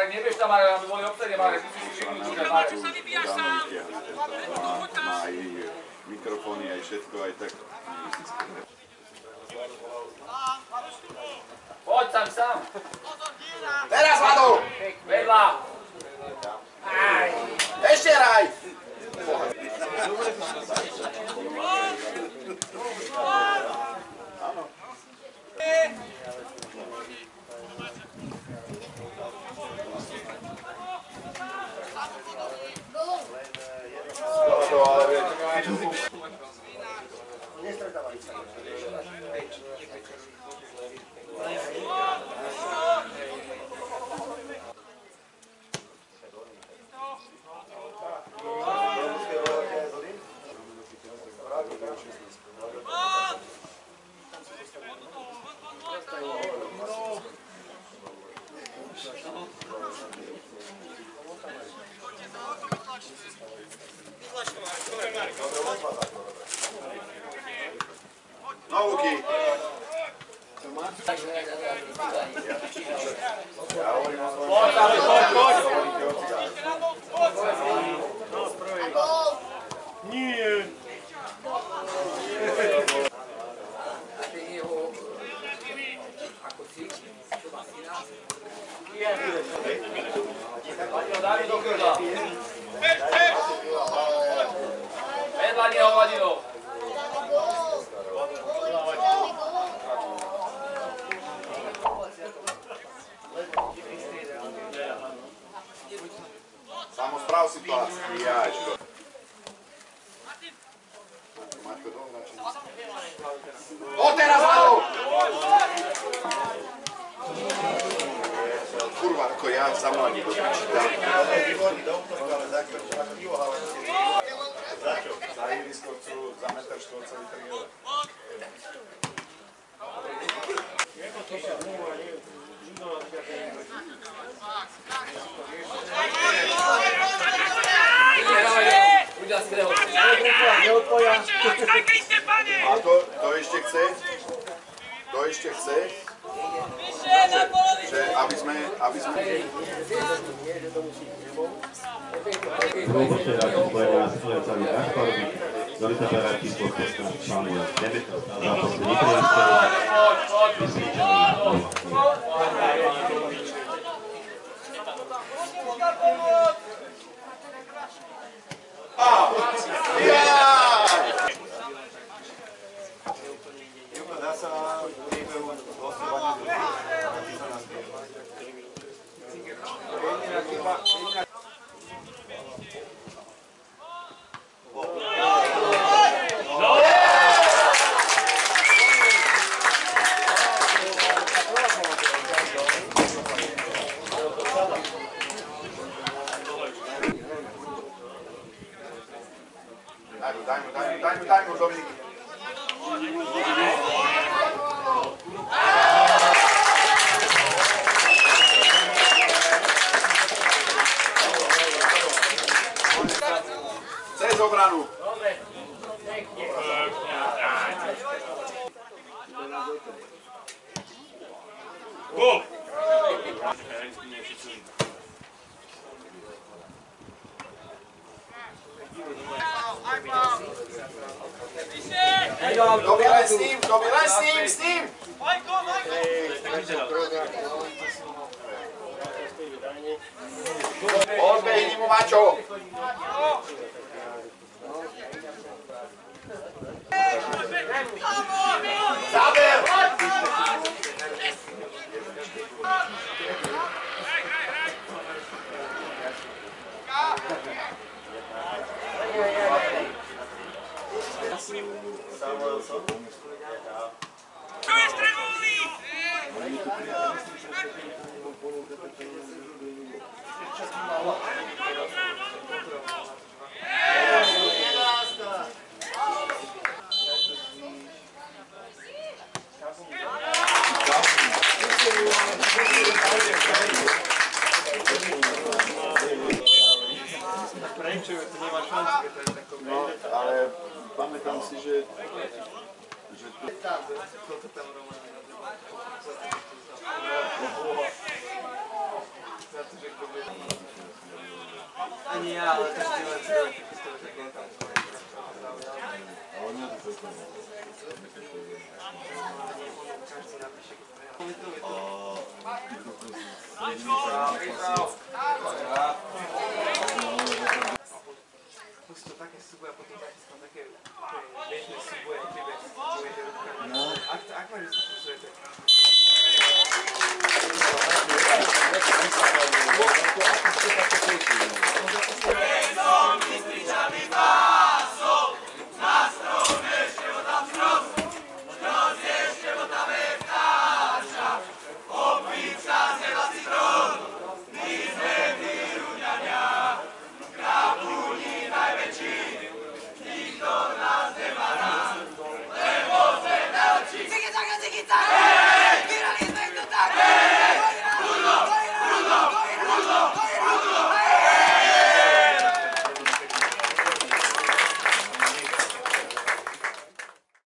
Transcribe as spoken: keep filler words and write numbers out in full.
nevieš tam, aby boli obsede, Marek, musíš si vyhnúť, že Marek. Má aj mikrofóny, aj všetko, aj tak. Poď tam sám. Teraz, Vlado! Vedľa. Ešte raj! Novúky! Poď, ale poď, poď! Nie! Daj mi do krdla. Vedľa neho, Vladino. Samospráv situáciu. Jačko. Matko, dole način. O, teraz, Vlado! Kurva, ako ja za mladí to prečítam. Za ihrisko chcú za meter štvorcový tri eur. A to, to ešte chce? To ešte chce? Že aby sme, aby sme... Probočte dátum spojenia s Slovensami Kašparovi, ktorý sa beráti z podpočtom článuje deväť za poslední priestor vysviečený. Dá sa v priebehu hlasovania Daj mu, daj mu, daj mu, daj mu, daj mu, Dominik. Cez obranu. Gol! Dobi len s ním, dobi len s ním, s ním! Odbehni mu, Mačo! Záber! To je stredový! No, ale pamätám si, že... že tu... Ani ja, ale každý len si dáva taký stavek, tak len tam. Každý napíše, keď prehľad. Príprav, príprav.